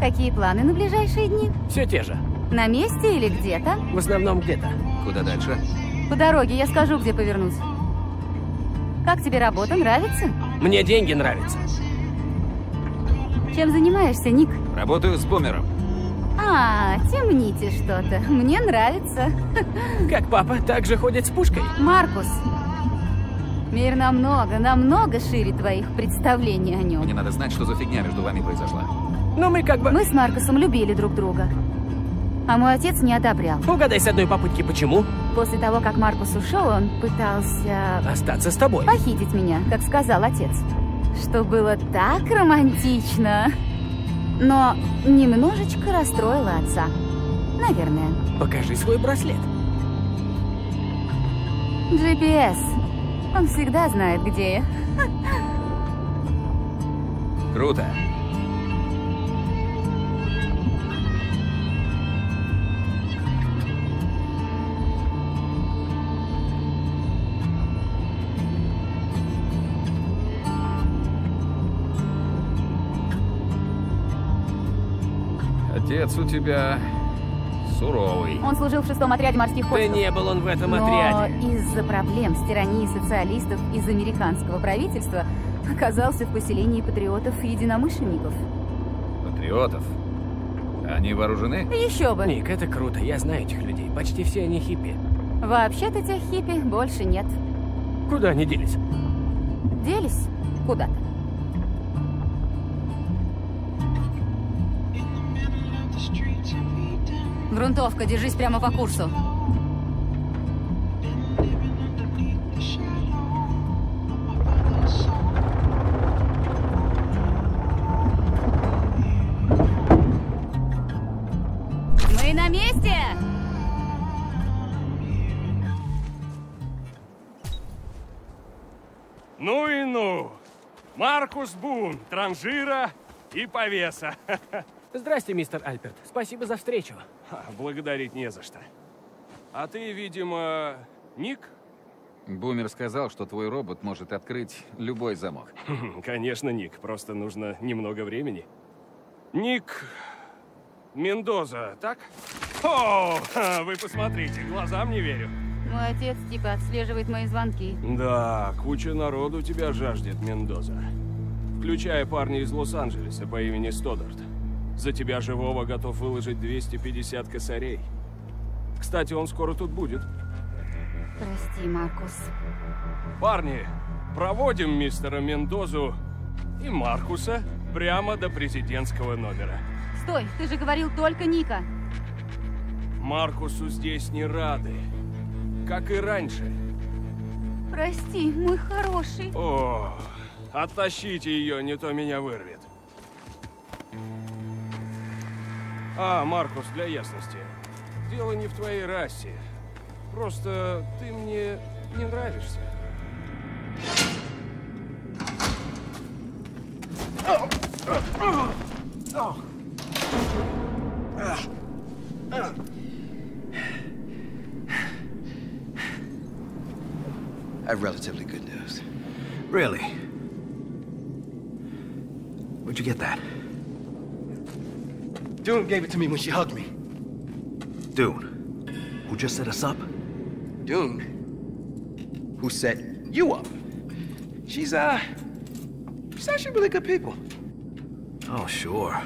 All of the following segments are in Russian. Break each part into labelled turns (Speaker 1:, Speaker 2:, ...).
Speaker 1: Какие планы на ближайшие дни?
Speaker 2: Все те же.
Speaker 1: На месте или где-то?
Speaker 2: В основном где-то.
Speaker 3: Куда дальше?
Speaker 1: По дороге, я скажу, где повернуть. Как тебе работа, нравится?
Speaker 2: Мне деньги нравятся.
Speaker 1: Чем занимаешься, Ник?
Speaker 3: Работаю с Бумером.
Speaker 1: А, темните что-то. Мне нравится.
Speaker 2: Как папа также ходит с пушкой.
Speaker 1: Маркус, мир намного шире твоих представлений о нем.
Speaker 3: Мне надо знать, что за фигня между вами произошла.
Speaker 2: Но мы как бы...
Speaker 1: Мы с Маркусом любили друг друга. А мой отец не одобрял.
Speaker 2: Угадай с одной попытки, почему?
Speaker 1: После того, как Маркус ушел, он пытался...
Speaker 2: Остаться с тобой.
Speaker 1: Похитить меня, как сказал отец. Что было так романтично. Но немножечко расстроило отца. Наверное.
Speaker 2: Покажи свой браслет.
Speaker 1: GPS. Он всегда знает, где я.
Speaker 3: Круто. Отец у тебя суровый.
Speaker 1: Он служил в 6-м отряде морских
Speaker 2: Да
Speaker 1: космосов.
Speaker 2: не был он в этом
Speaker 1: Но
Speaker 2: отряде.
Speaker 1: из-за проблем с тиранией социалистов из американского правительства оказался в поселении патриотов-единомышленников.
Speaker 3: Патриотов? Они вооружены?
Speaker 1: Еще бы.
Speaker 2: Ник, это круто. Я знаю этих людей. Почти все они хиппи.
Speaker 1: Вообще-то тех хиппи больше нет.
Speaker 2: Куда они делись?
Speaker 1: Делись куда-то. Грунтовка, держись прямо по курсу. Мы на месте!
Speaker 4: Ну и ну! Маркус Бун, транжира и повеса.
Speaker 2: Здрасте, мистер Альперт. Спасибо за встречу.
Speaker 4: Благодарить не за что. А ты, видимо, Ник?
Speaker 3: Бумер сказал, что твой робот может открыть любой замок.
Speaker 4: Конечно, Ник. Просто нужно немного времени. Ник Мендоза, так? О, вы посмотрите, глазам не верю.
Speaker 1: Мой отец типа отслеживает мои звонки.
Speaker 4: Да, куча народу тебя жаждет, Мендоза. Включая парня из Лос-Анджелеса по имени Стодарт. За тебя живого готов выложить 250 косарей. Кстати, он скоро тут будет.
Speaker 1: Прости, Маркус.
Speaker 4: Парни, проводим мистера Мендозу и Маркуса прямо до президентского номера.
Speaker 1: Стой, ты же говорил только Ника.
Speaker 4: Маркусу здесь не рады. Как и раньше.
Speaker 1: Прости, мой хороший.
Speaker 4: О, оттащите ее, не то меня вырвет. А, Маркус, для ясности. Дело не в твоей расе. Просто ты мне не нравишься.
Speaker 5: I have relatively good news. Really? Where'd you get that? Dune gave it to me when she hugged me. Dune? Who just set us up? Dune? Who set you up? She's actually really good people. Oh, sure.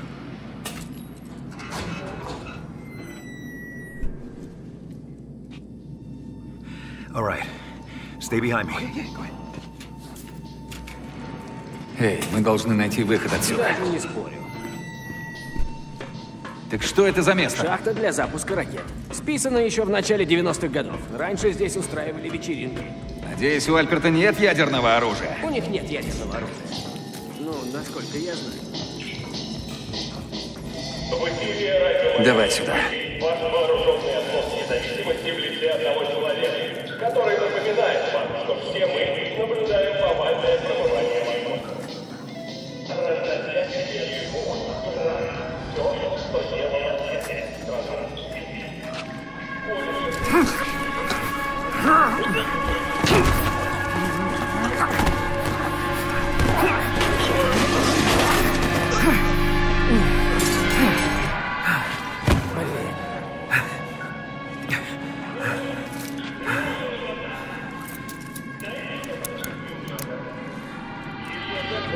Speaker 5: All right. Stay behind me. Yeah, go ahead.
Speaker 3: Эй, мы должны найти выход отсюда.
Speaker 2: Даже не спорю.
Speaker 3: Так что это за место?
Speaker 2: Шахта для запуска ракет. Списано еще в начале 90-х годов. Раньше здесь устраивали вечеринки.
Speaker 3: Надеюсь, у Альперта нет ядерного оружия.
Speaker 2: У них нет ядерного оружия. Ну, насколько я знаю.
Speaker 3: Давай сюда.
Speaker 6: Ваш вооруженный оплот независимости в лице одного человека, который напоминает вам, что все мы наблюдаем повальное промывание мозгов. Разносящие звук, все, что делала эта страна.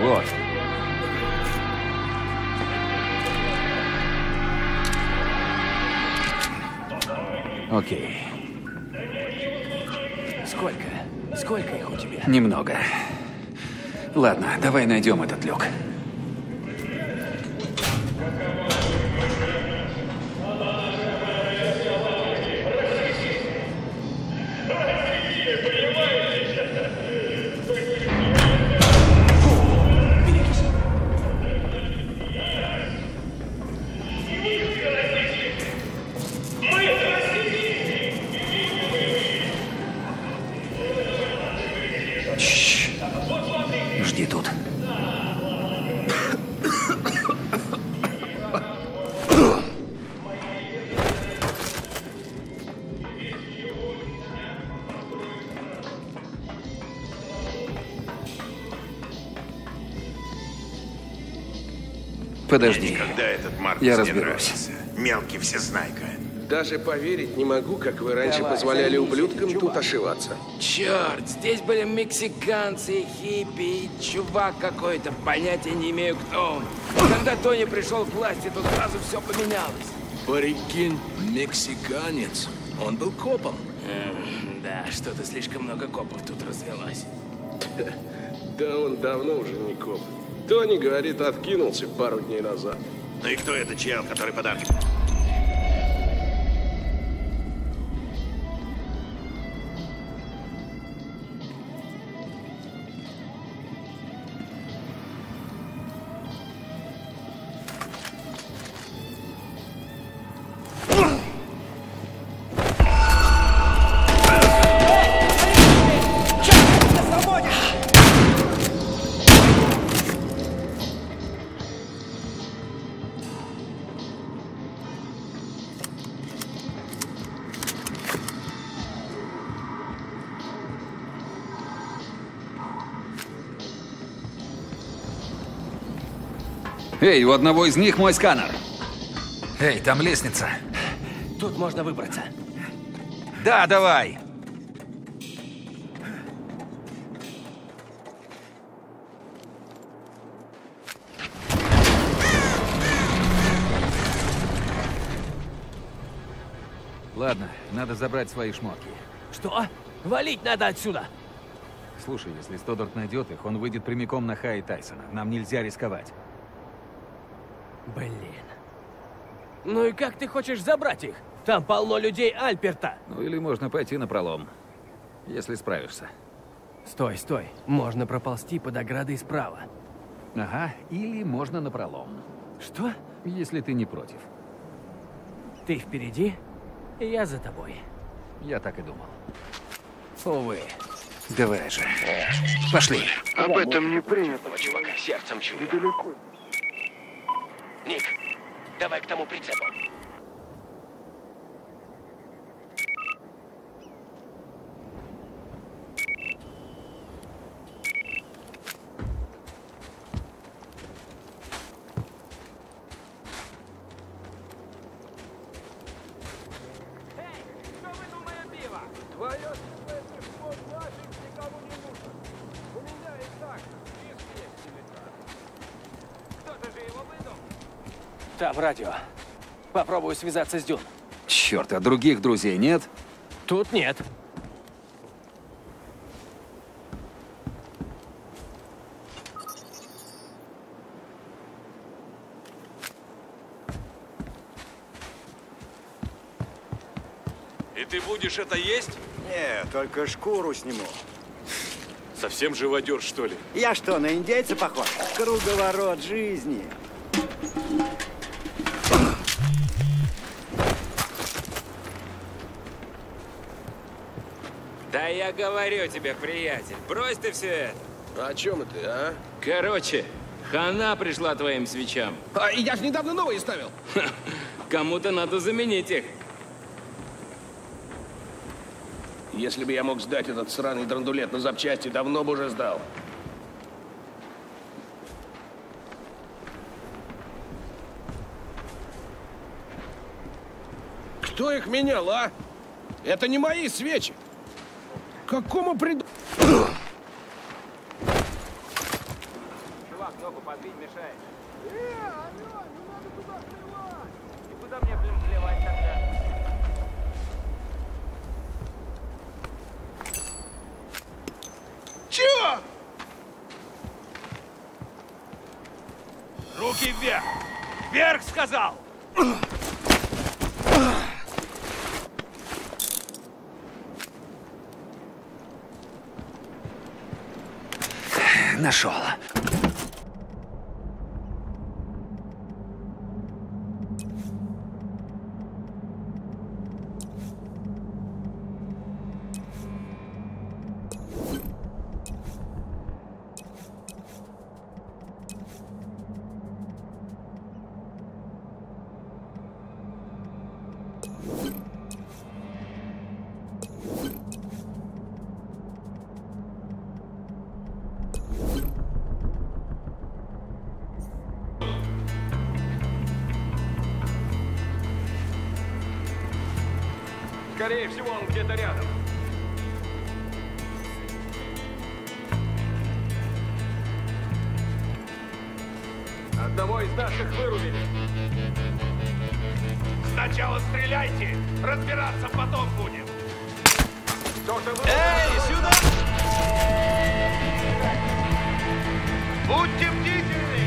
Speaker 3: Вот. Окей.
Speaker 2: Сколько? Сколько их у тебя?
Speaker 3: Немного. Ладно, давай найдем этот люк. Жди тут. Подожди.
Speaker 7: Когда этот Маркус
Speaker 3: Я
Speaker 7: мне
Speaker 3: разберусь.
Speaker 7: нравится. Мелкий всезнайка.
Speaker 8: Даже поверить не могу, как вы раньше позволяли ублюдкам тут ошиваться.
Speaker 9: Черт, здесь были мексиканцы, хиппи, и чувак какой-то, понятия не имею, кто он. Когда Тони пришел к власти, то сразу все поменялось.
Speaker 8: Прикинь, мексиканец. Он был копом.
Speaker 9: Да, что-то слишком много копов тут развелось.
Speaker 8: Да он давно уже не коп. Тони, говорит, откинулся пару дней назад.
Speaker 7: Ну и кто этот чел, который подарки?
Speaker 3: Эй, у одного из них мой сканер. Эй, там лестница.
Speaker 2: Тут можно выбраться.
Speaker 3: Да, давай. Ладно, надо забрать свои шмотки.
Speaker 2: Что? Валить надо отсюда!
Speaker 3: Слушай, если Стодарт найдет их, он выйдет прямиком на Хай и Тайсона. Нам нельзя рисковать.
Speaker 2: Блин. Ну и как ты хочешь забрать их? Там полно людей Альперта.
Speaker 3: Ну или можно пойти напролом, если справишься.
Speaker 2: Стой, стой. Можно проползти под оградой справа.
Speaker 3: Ага, или можно напролом,
Speaker 2: Что?
Speaker 3: если ты не против.
Speaker 2: Ты впереди, и я за тобой.
Speaker 3: Я так и думал.
Speaker 2: Увы.
Speaker 3: Давай же. Пошли.
Speaker 8: Об этом не принято.
Speaker 9: Чувака, сердцем чую. Ник, давай к тому прицепу.
Speaker 2: Там радио. Попробую связаться с Дюн.
Speaker 3: Черт, а других друзей нет?
Speaker 2: Тут нет.
Speaker 4: И ты будешь это есть?
Speaker 10: Не, только шкуру сниму.
Speaker 4: Совсем живодер, что ли?
Speaker 10: Я что, на индейца похож? Круговорот жизни.
Speaker 9: Да я говорю тебе, приятель, брось ты все это.
Speaker 8: О чем это, а?
Speaker 9: Короче, хана пришла твоим свечам.
Speaker 8: А я же недавно новые ставил.
Speaker 9: Кому-то надо заменить их.
Speaker 8: Если бы я мог сдать этот сраный драндулет на запчасти, давно бы уже сдал. Кто их менял, а? Это не мои свечи. Какому приду...
Speaker 9: Ногу подвинь, мешает. Алло, не надо туда плевать! И куда мне, блин, плевать тогда?
Speaker 7: Чего?
Speaker 11: Руки вверх! Вверх, сказал!
Speaker 5: Нашел.
Speaker 6: Скорее всего, он где-то рядом. Одного из наших вырубили.
Speaker 11: Сначала стреляйте! Разбираться потом будем!
Speaker 6: Эй,
Speaker 11: сюда! Будьте бдительны!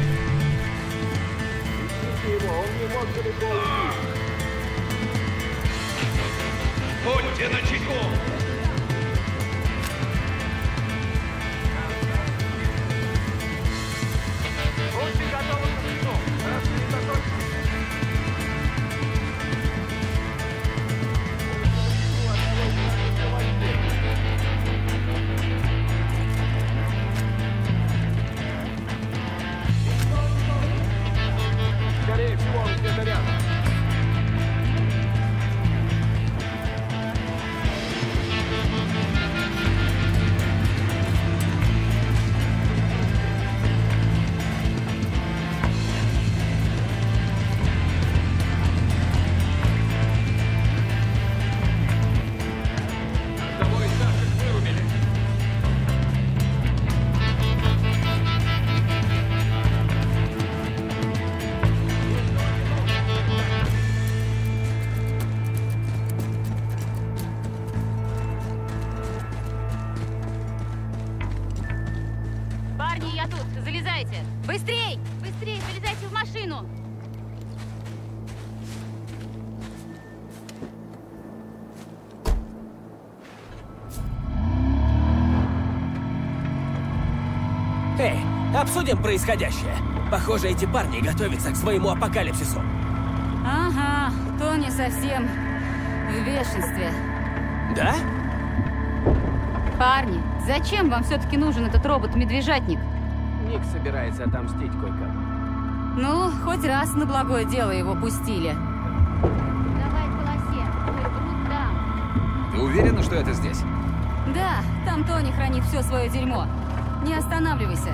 Speaker 6: Ищите его, он не мог далеко уйти.
Speaker 11: Будьте начеку!
Speaker 6: Будьте готовы к всему. Рассредоточьтесь. Скорее всего, он где-то рядом.
Speaker 1: Парни, я тут. Залезайте. Быстрей! Быстрей, залезайте в машину.
Speaker 2: Эй, обсудим происходящее. Похоже, эти парни готовятся к своему апокалипсису.
Speaker 1: Ага, Тони совсем в бешенстве.
Speaker 2: Да?
Speaker 1: Парни, зачем вам все-таки нужен этот робот-медвежатник?
Speaker 2: Ник собирается отомстить кое-кому.
Speaker 1: Ну, хоть раз на благое дело его пустили. Давай к полосе, врут там.
Speaker 3: Ты уверена, что это здесь?
Speaker 1: Да, там Тони хранит все свое дерьмо. Не останавливайся.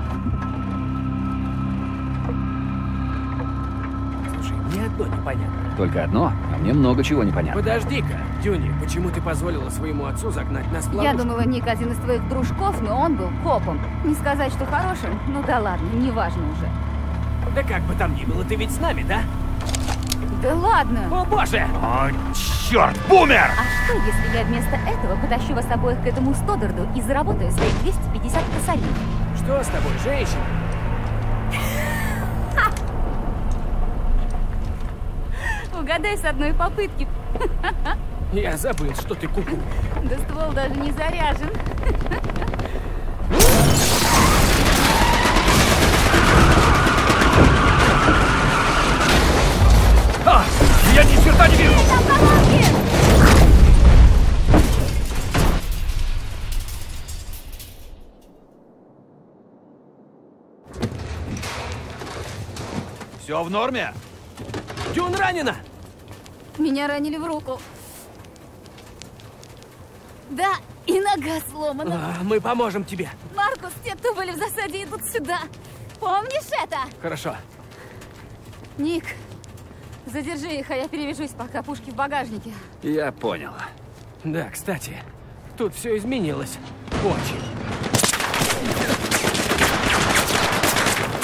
Speaker 2: Слушай, мне одно непонятно.
Speaker 3: Только одно, а мне много чего непонятно.
Speaker 2: Подожди-ка, Дюни, почему ты позволила своему отцу загнать нас в ловушку?
Speaker 1: Я думала, Ник один из твоих дружков, но он был копом. Не сказать, что хорошим, ну да ладно, неважно уже.
Speaker 2: Да как бы там ни было, ты ведь с нами, да?
Speaker 1: Да ладно!
Speaker 2: О боже!
Speaker 11: О, черт, бумер!
Speaker 1: А что, если я вместо этого потащу вас обоих к этому Стодарду и заработаю свои 250 косарей?
Speaker 2: Что с тобой, женщина?
Speaker 1: Угадай с одной попытки.
Speaker 2: Я забыл, что ты куку.
Speaker 1: Да ствол даже не заряжен.
Speaker 11: А, я ни черта не вижу!
Speaker 3: Все в норме?
Speaker 2: Дюн ранена!
Speaker 1: Меня ранили в руку. Да, и нога сломана.
Speaker 2: Мы поможем тебе.
Speaker 1: Маркус, те, кто были в засаде, идут сюда. Помнишь это?
Speaker 2: Хорошо.
Speaker 1: Ник, задержи их, а я перевяжусь, пока пушки в багажнике.
Speaker 3: Я понял.
Speaker 2: Да, кстати, тут все изменилось. Очень.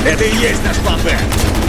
Speaker 3: Это и есть наш план Б.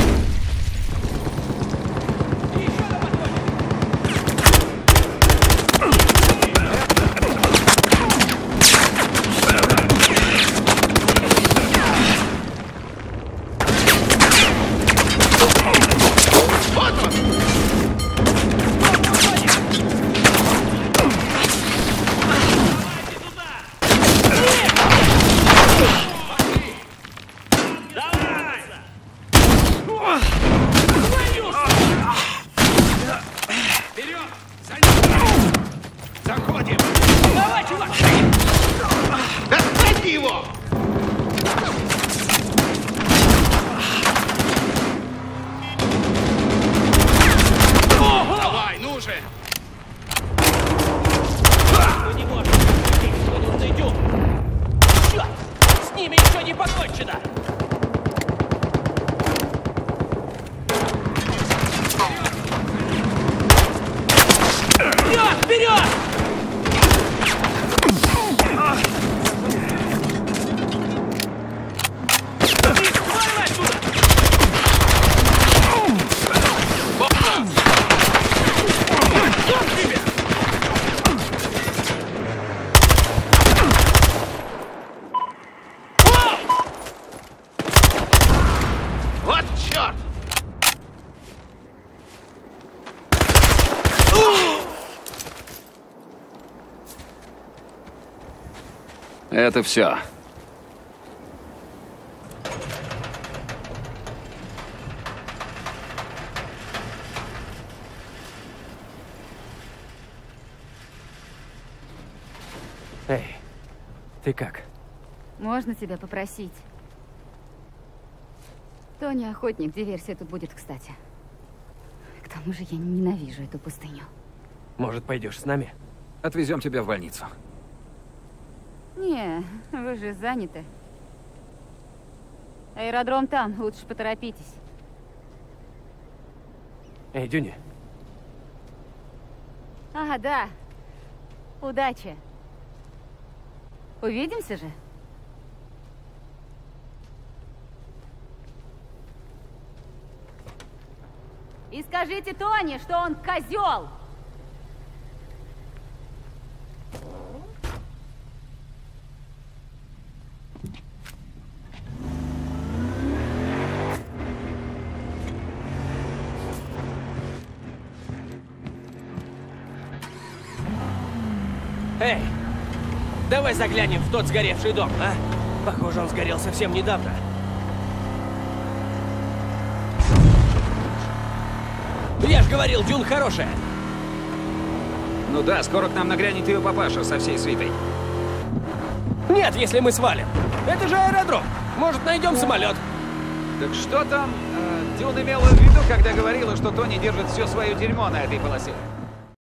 Speaker 3: Это все.
Speaker 2: Эй, ты как?
Speaker 1: Можно тебя попросить? Тони охотник, диверсия тут будет кстати. К тому же я ненавижу эту пустыню.
Speaker 2: Может, пойдешь с нами?
Speaker 3: Отвезем тебя в больницу.
Speaker 1: Не, вы же заняты. Аэродром там, лучше поторопитесь.
Speaker 2: Эй, Дюни.
Speaker 1: Ага, да. Удачи. Увидимся же. И скажите Тони, что он козел.
Speaker 2: Эй, давай заглянем в тот сгоревший дом, а? Похоже, он сгорел совсем недавно. Я ж говорил, Дюн хорошая.
Speaker 3: Ну да, скоро к нам нагрянет ее папаша со всей свитой.
Speaker 2: Нет, если мы свалим. Это же аэродром. Может, найдем самолет.
Speaker 3: Так что там Дюн имела в виду, когда говорила, что Тони держит все свое дерьмо на этой полосе?